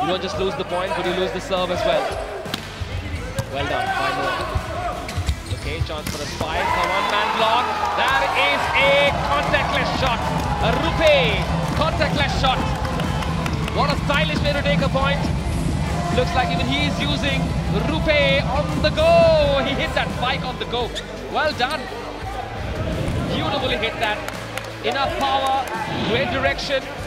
You don't just lose the point, but you lose the serve as well. Well done, 5-1. Okay, chance for a spike, a one-man block. That is a contactless shot. A RuPay contactless shot. What a stylish way to take a point. Looks like even he is using RuPay on the go. He hit that spike on the go. Well done. Beautifully hit that. Enough power, great direction.